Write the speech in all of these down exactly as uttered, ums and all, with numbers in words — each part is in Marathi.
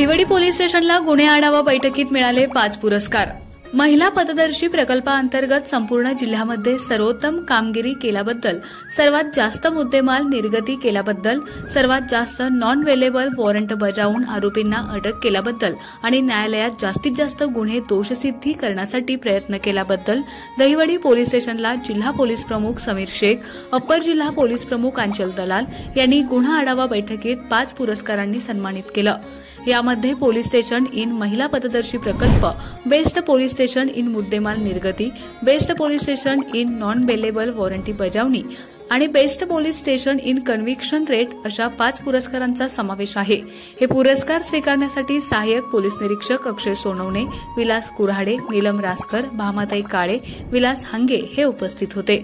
दहिवडी पोलीस स्टेशनला गुन्हे आढावा बैठकीत मिळाले पाच पुरस्कार। महिला पथदर्शी प्रकल्पाअंतर्गत संपूर्ण जिल्ह्यामध्ये सर्वोत्तम कामगिरी केल्याबद्दल, सर्वात जास्त मुद्देमाल निर्गती केल्याबद्दल, सर्वात जास्त नॉन वेलेबल वॉरंट बजावून आरोपींना अटक केल्याबद्दल आणि न्यायालयात जास्तीत जास्त गुन्हे दोषसिद्धी करण्यासाठी प्रयत्न केल्याबद्दल दहिवडी पोलीस स्टेशनला जिल्हा पोलीस प्रमुख समीर शेख, अप्पर जिल्हा पोलीस प्रमुख अंचल दलाल यांनी गुन्हा आढावा बैठकीत पाच पुरस्कारांनी सन्मानित केलं। यामध्ये पोलीस स्टेशन इन महिला पथदर्शी प्रकल्प, बेस्ट पोलीस स्टेशन इन मुद्देमाल निर्गती, best police station in non bailable warranty बजावणी आणि best police station in conviction rate अशा पाच पुरस्कारांचा समावेश आहे। हे पुरस्कार स्वीकारण्यासाठी सहाय्यक पोलीस निरीक्षक अक्षय सोनवणे, विलास कुऱ्हाडे, नीलम रासकर, भामाताई काळे, विलास हंगे हे उपस्थित होते।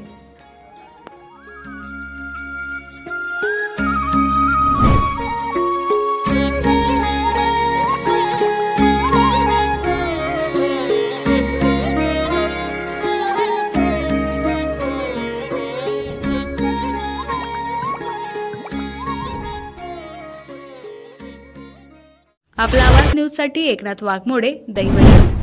आपला आवाज न्यूजसाठी एकनाथ वाघमोडे, दहिवडी।